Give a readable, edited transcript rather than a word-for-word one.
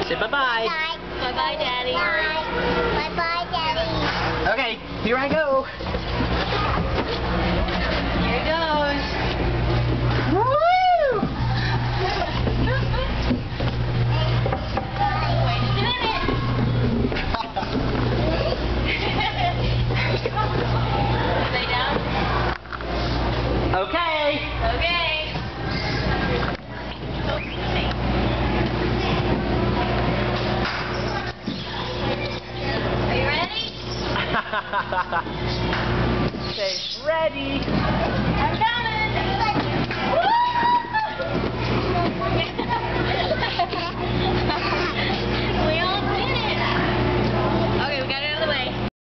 Say bye-bye. Bye-bye, Daddy. Bye-bye, Daddy. Okay, here I go. Here it goes. Woo! Wait just a minute. Lay down. Okay. Okay. Are you ready? Say ready.